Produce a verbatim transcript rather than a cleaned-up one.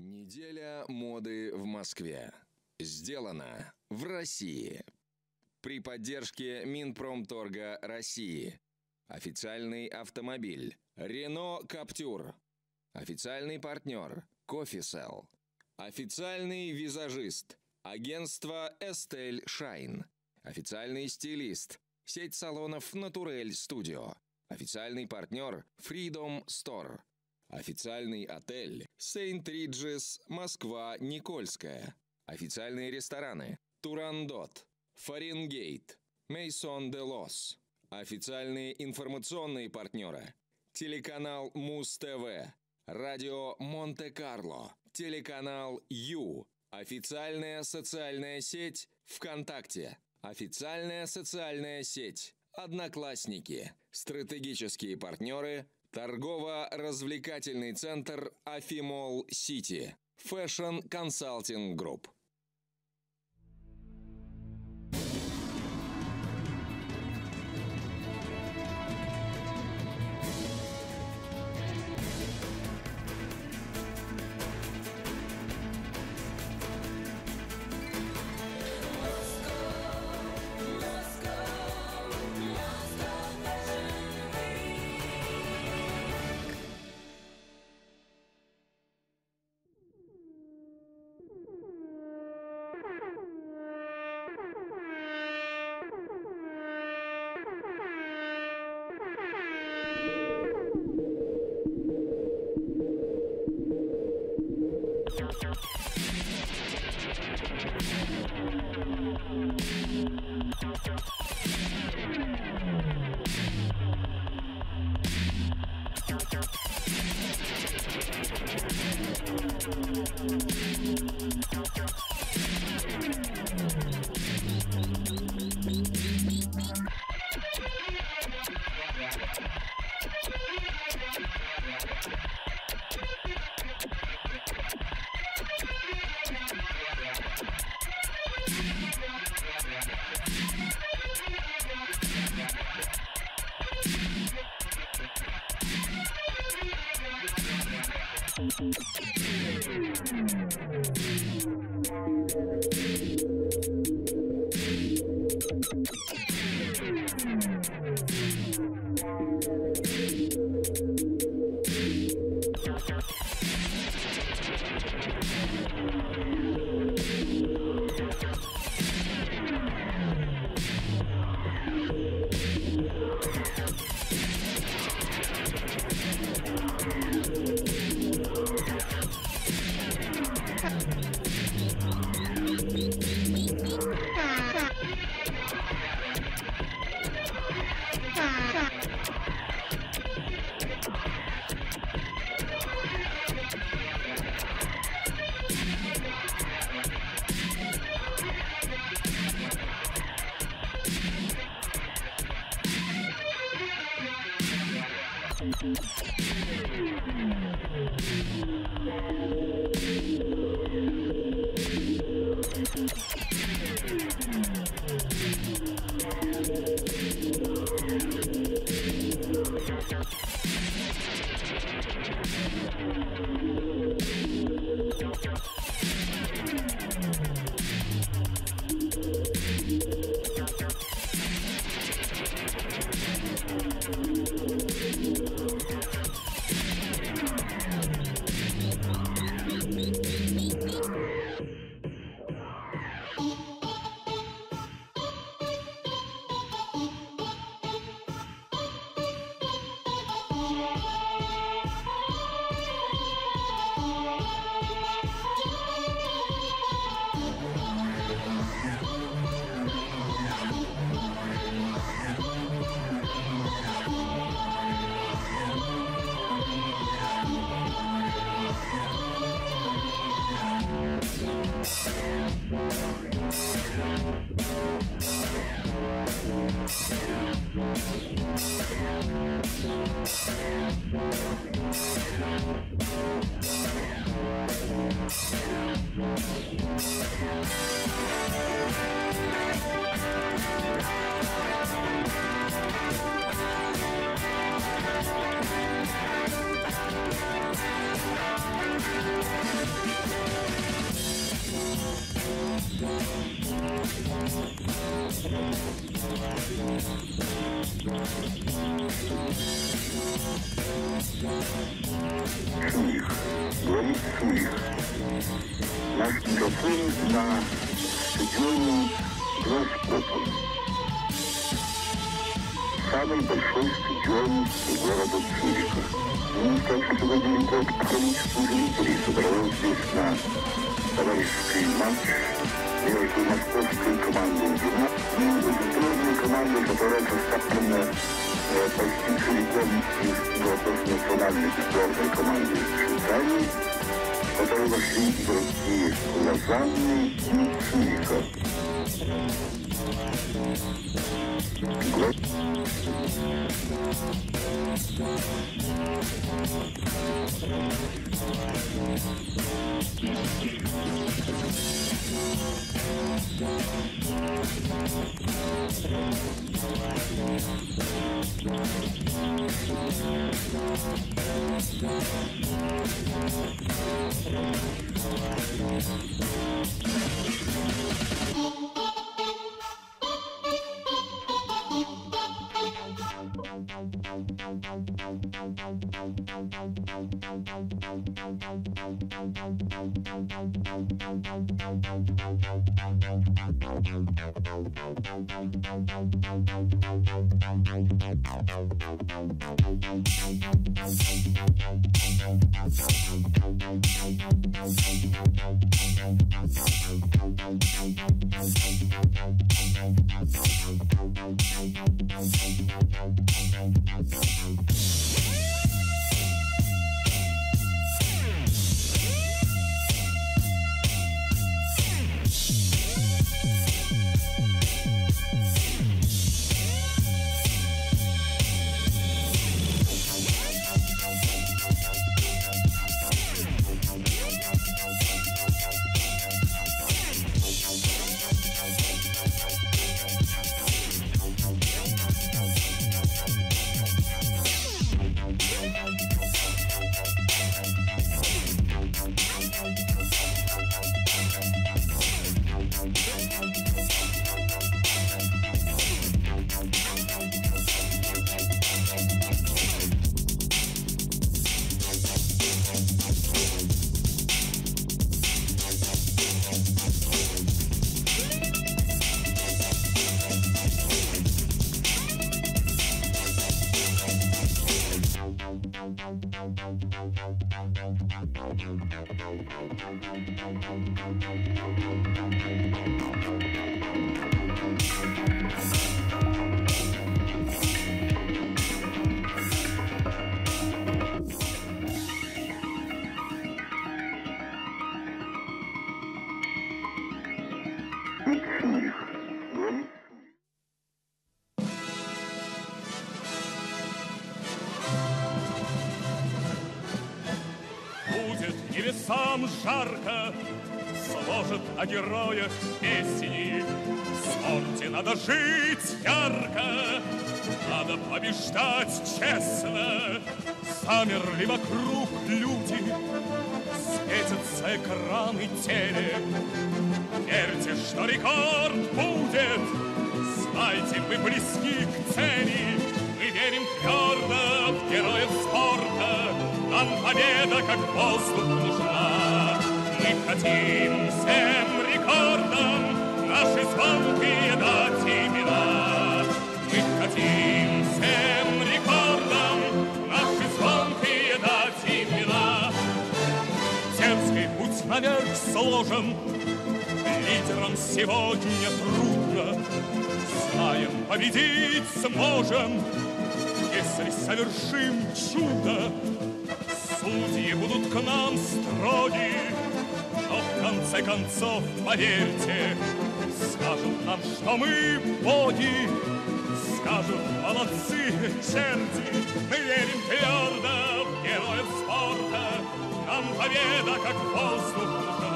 Неделя моды в Москве. Сделано в России. При поддержке Минпромторга России. Официальный автомобиль Рено Каптюр. Официальный партнер Кофисел. Официальный визажист агентство Estelle Shine. Официальный стилист сеть салонов Натурель Студио. Официальный партнер Freedom Store. Официальный отель Сейнт Риджес Москва Никольская. Официальные рестораны Турандот, Фаренгейт, Мейсон де Лос. Официальные информационные партнеры телеканал Муз-ТВ, радио Монте-Карло, телеканал Ю, официальная социальная сеть ВКонтакте, официальная социальная сеть Одноклассники, стратегические партнеры торгово-развлекательный центр Афимол Сити, Фэшн Консалтинг Групп. We'll be right back. говорит Цюрих. Наш микрофон на стадионе Гостином. Самый большой стадион города Цюриха. Достаточно далеко количество зрителей собралось здесь на товарищеский матч между Московской командой «Зима» и индустриальной командой, которая составлена э, почти целиком из игроков национальной сборной команды Швейцарии, в которой вошли игроки Лозанны и Цюриха. Небесам жарко, сложат о героях песни. В спорте надо жить ярко, надо побеждать честно. Замерли вокруг люди, светятся экраны теле. Верьте, что рекорд будет, знайте, мы близки к цели. Мы верим твердо в героев спорта, нам победа как воздух нужна. Мы хотим всем рекордам наши звонкие дать имена. Мы хотим всем рекордам наши звонкие дать имена. Дерзкий путь наверх сложен, лидерам сегодня трудно. Знаем, победить сможем, если совершим чудо. Судьи будут к нам строги, но в конце концов, поверьте, скажут нам, что мы боги, скажут молодцы черти. Мы верим твердо в героев спорта, нам победа как воздух нужна.